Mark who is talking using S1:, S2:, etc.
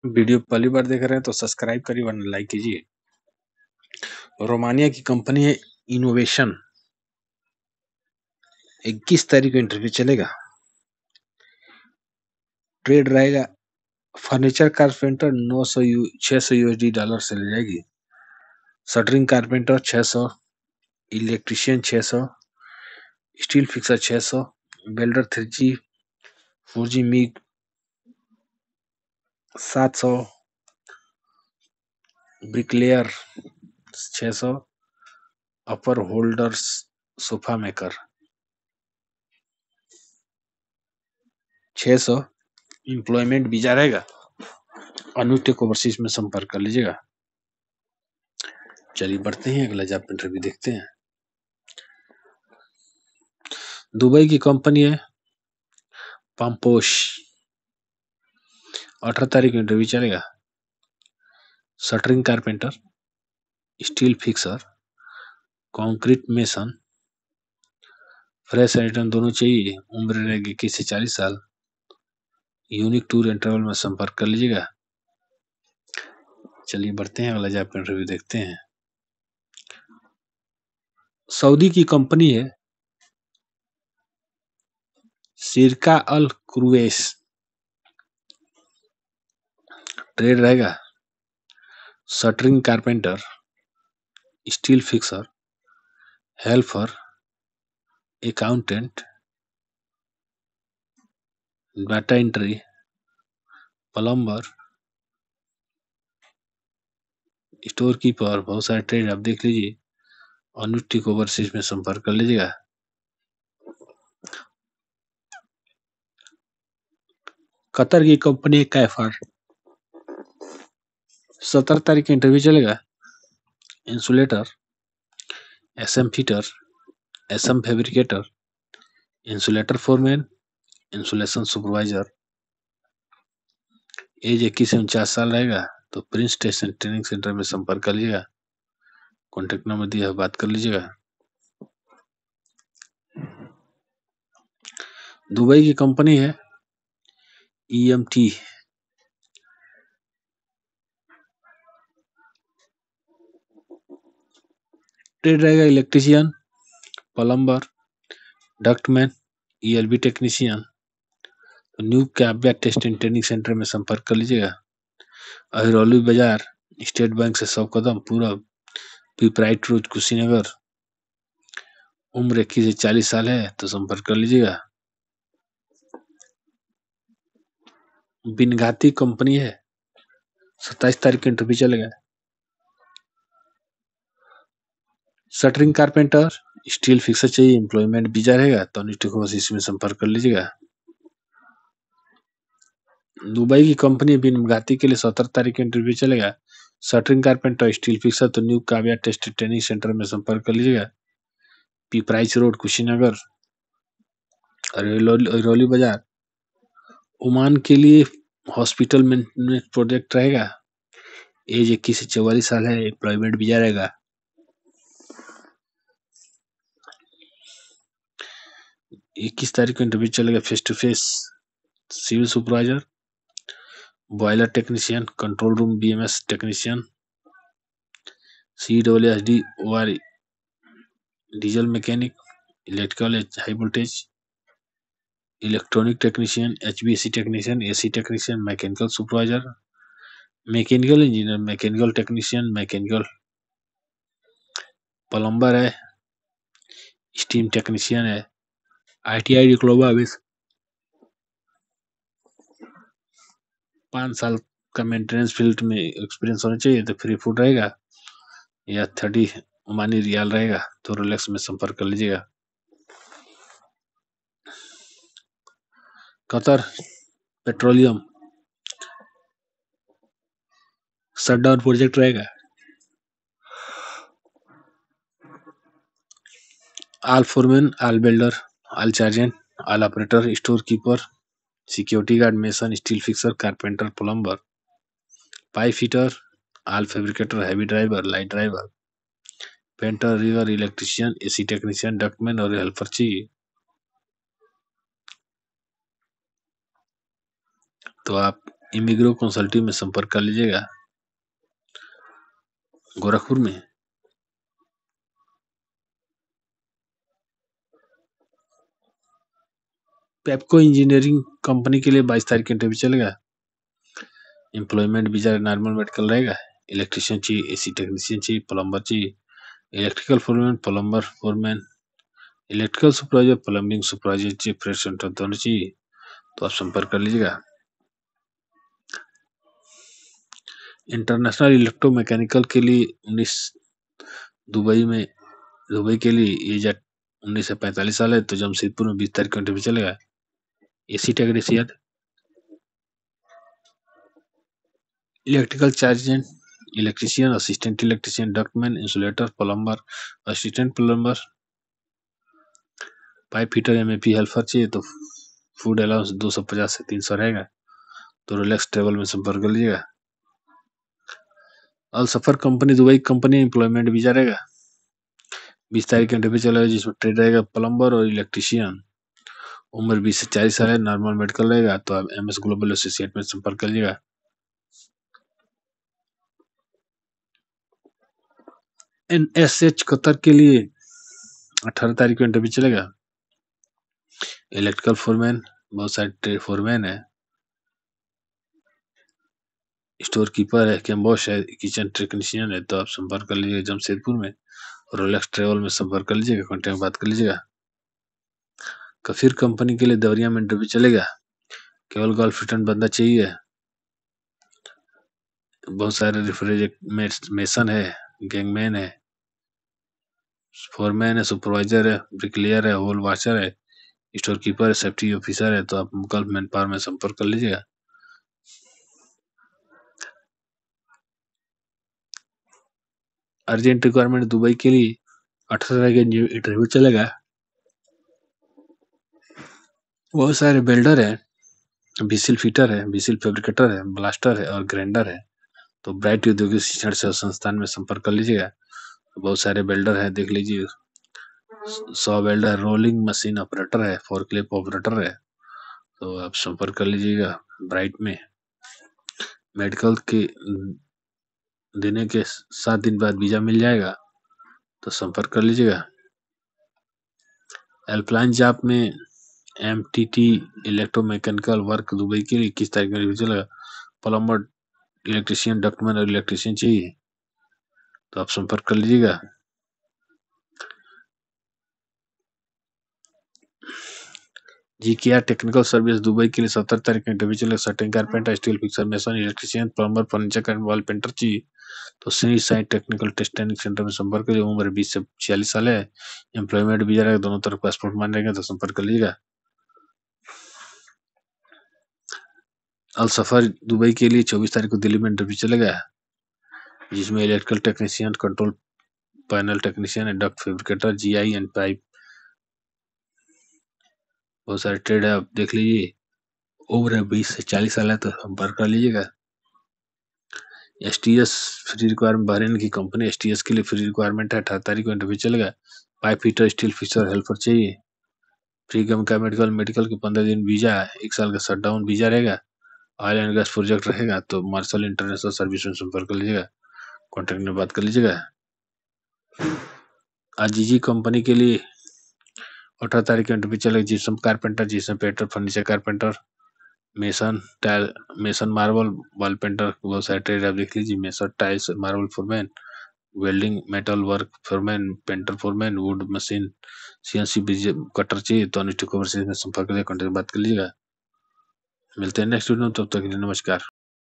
S1: Video पहली बार देख रहे हैं तो सब्सक्राइब करिए वरना लाइक कीजिए। रोमानिया की कंपनी है इनोवेशन। 21 तारीख को इंटरव्यू चलेगा। ट्रेड रहेगा फर्नीचर कारपेंटर 600 यूएसडी डॉलर से ले जाएगी। Shuttering carpenter 600, electrician 600, steel fixer 600, welder 3G 4G MIG 700, bricklayer 600, upper holders sofa maker 600। Employment visa रहेगा। अनुटेक ओवरसीज में संपर्क कर लीजिएगा। चलिए बढ़ते हैं, अगला जॉब इंटरव्यू देखते हैं। दुबई की कंपनी है पंपोश। 18 तारीख को इंटरव्यू चलेगा। Shuttering carpenter, steel fixer, concrete mason, fresh item दोनों चाहिए। उम्र रहेगी 21 से 40 साल। यूनिक टूर इंटरवल में संपर्क कर लीजिएगा। चलिए बढ़ते हैं, अगला जॉब इंटरव्यू देखते हैं। सऊदी की कंपनी है सिरका अल क्रूवेस। ट्रेड रहेगा shuttering carpenter, steel fixer, helper, accountant, data entry, plumber, store keeper. बहुत सारे ट्रेड आप देख लीजिए। अनुष्ठिक ओवरसीज में संपर्क कर लीजिएगा। कतर की कंपनी कैफर। 17 तारीख का इंटरव्यू चलेगा। Insulator, SM fitter, SM fabricator, insulator foreman, insulation supervisor. Age 21 से 49 साल रहेगा। तो प्रिंस स्टेशन ट्रेनिंग सेंटर में संपर्क कर लीजिएगा। कॉन्टेक्ट नंबर दिया है, बात कर लीजिएगा। दुबई की कंपनी है EMT। ट्रेड रहेगा electrician, plumber, ductman, ELB technician. तो न्यू कैबिया टेस्ट एंड ट्रेनिंग सेंटर में संपर्क कर लीजिएगा। अहिरौली बाजार, स्टेट बैंक से 100 कदम पूरब, पिपराइट रोड, कुशीनगर। उम्र 21 से 40 साल है, तो संपर्क कर लीजिएगा। बिनघाती कंपनी है। 27 तारीख का इंटरव्यू चलेगा। शटरिंग कारपेंटर, स्टील फिक्सर चाहिए। एम्प्लॉयमेंट वीजा रहेगा। तो अनुष्ठित में संपर्क कर लीजिएगा। दुबई की कंपनी बिनघाती के लिए 17 तारीख का इंटरव्यू चलेगा। Shuttering carpenter, steel fixer. तो new Kavya test training centre में संपर्क कर लीजिएगा। पिपराइच रोड, कुशीनगर, अहिरौली बाजार। ओमान के लिए हॉस्पिटल में प्रोजेक्ट रहेगा। एज 21 से 44 साल है। एम्प्लॉयमेंट वीजा रहेगा। 21 तारीख को इंटरव्यू चलेगा face to face. Civil supervisor, boiler technician, control room BMS technician, CWSD OR diesel mechanic, electrical high voltage, electronic technician, HVAC technician, AC technician, mechanical supervisor, mechanical engineer, mechanical technician, mechanical plumber है, steam technician है, ITI diploma with 5 साल का maintenance field में experience होना चाहिए। तो free food रहेगा या 30 ओमानी रियाल रहेगा। तो रोलेक्स में संपर्क कर लीजिएगा। कतर पेट्रोलियम शटडाउन प्रोजेक्ट रहेगा। All foreman, all builder, all chargehand, all operator, store keeper, security guard, mason, steel fixer, carpenter, plumber, pipe fitter, all fabricator, heavy driver, light driver, painter, रीवर, electrician, AC technician, ductman और helper चाहिए। तो आप इमिग्रो consulting में संपर्क कर लीजिएगा, गोरखपुर में। पेप्को इंजीनियरिंग कंपनी के लिए 22 तारीख का इंटरव्यू चलेगा। एम्प्लॉयमेंट वीजा नॉर्मल मेडिकल रहेगा। इलेक्ट्रिशियन चाहिए, एसी टेक्नीशियन चाहिए, प्लम्बर चाहिए, electrical foreman, plumber foreman, electrical supervisor, plumbing supervisor चाहिए, फ्रेश सेंटर दोनों चाहिए, तो आप संपर्क कर लीजिएगा। इंटरनेशनल इलेक्ट्रो मैकेनिकल के लिए 19 दुबई के लिए एज 19 से 45 साल है, तो जमशेदपुर में 20 तारीख का इंटरव्यू चलेगा। AC technician, electrical chargehand, electrician, assistant electrician, ductman, insulator, plumber, assistant plumber, pipe fitter, MAP helper चाहिए, तो फूड अलाउंस 250 से 300 रहेगा, तो रिलैक्स ट्रेवल में संपर्क कर लीजिएगा। Al Safar company Dubai company employment visa रहेगा। 20 तारीख का इंटरव्यू चलेगा, जिसमें ट्रेड रहेगा प्लम्बर और इलेक्ट्रिशियन। उम्र 20 से 40 साल है, नॉर्मल मेडिकल रहेगा, तो आप एमएस ग्लोबल एसोसिएट में संपर्क कर लीजिएगा। एनएसएच कतर के लिए 18 तारीख को इंटरव्यू चलेगा। इलेक्ट्रिकल फोरमैन, बहुत सारे फोरमैन है, स्टोर कीपर है, कैम्बोश है, किचन टेक्नीशियन है, तो आप संपर्क कर लीजिएगा जमशेदपुर में। रोलेक्स ट्रेवल में संपर्क कर लीजिएगा, कॉन्टेक्ट में बात कर लीजिएगा। कफीर कंपनी के लिए देवरिया में इंटरव्यू चलेगा। केवल गर्ल्फ रिटर्न बंदा चाहिए। बहुत सारे रेफ्रिजरेशन है, गैंगमैन है, फोरमैन है, सुपरवाइजर है, ब्रिकलेयर है, होल वॉचर है, स्टोर कीपर है, सेफ्टी ऑफिसर है, तो आप गल्फ मैन पावर में संपर्क कर लीजिएगा। अर्जेंट रिक्वायरमेंट दुबई के लिए 18 का इंटरव्यू चलेगा। बहुत सारे बिल्डर है, विसिल फिटर है, विसिल फैब्रिकेटर है, ब्लास्टर है और ग्राइंडर है, तो ब्राइट औद्योगिक शिक्षण संस्थान में संपर्क कर लीजिएगा। बहुत सारे बिल्डर है, देख लीजिए। 100 वेल्डर, रोलिंग मशीन ऑपरेटर है, फोर्कलिफ्ट ऑपरेटर है, तो आप संपर्क कर लीजिएगा ब्राइट में। मेडिकल के देने के 7 दिन बाद वीजा मिल जाएगा, तो संपर्क कर लीजिएगा। हेल्पलाइन जॉब में एमटीटी इलेक्ट्रोमैकेनिकल वर्क दुबई के लिए 21 तारीख में चलेगा। प्लम्बर, इलेक्ट्रिशियन, डक्टमैन और इलेक्ट्रिशियन चाहिए, तो आप संपर्क कर लीजिएगा। जीकेआर टेक्निकल सर्विस दुबई के लिए 17 तारीख का इंटरव्यू चलेगा। सर्टेन carpenter, steel fixer, mason, electrician, plumber, furniture and wall painter चाहिए, तो Shri Sai technical test training centre में संपर्क करिए। उम्र 20 से 46 साल है, एम्प्लॉयमेंट वीजा रहेगा, दोनों तरफ पासपोर्ट मान रहेगा, तो संपर्क कर लीजिएगा। अल सफर दुबई के लिए 24 तारीख को दिल्ली में इंटरव्यू चलेगा, जिसमें electrical technician, control panel technician, duct fabricator, GI and pipe, बहुत सारे ट्रेड है, आप देख लीजिए। उम्र 20 से 40 साल है, तो संपर्क कर लीजिएगा। एसटीएस फ्री रिक्वायरमेंट, बहरीन की कंपनी एसटीएस के लिए फ्री रिक्वायरमेंट है। 18 तारीख को इंटरव्यू चलेगा। Pipe fitter, steel fixer, helper चाहिए। फ्री गम का मेडिकल के 15 दिन वीजा है, 1 साल का शटडाउन वीजा रहेगा। ऑयल एंड गैस प्रोजेक्ट रहेगा, तो मार्शल इंटरनेशनल सर्विस में संपर्क कर लीजिएगा, कॉन्टेक्ट में बात कर लीजिएगा। आजीजी कंपनी के लिए 18 तारीख को इंटरव्यू चलेगा। Gypsum carpenter, gypsum painter, furniture carpenter, mason tile, mason marble, wall painter, बहुत सारे ट्रेड आप देख लीजिए। Mason tiles, marble foreman, welding, metal work foreman, painter foreman, wood machine, CNC cutter चाहिए, तो अनिष्ट में संपर्क करिए, कॉन्टेक्ट बात कर लीजिएगा। मिलते हैं नेक्स्ट वीडियो में, तब तक के लिए नमस्कार।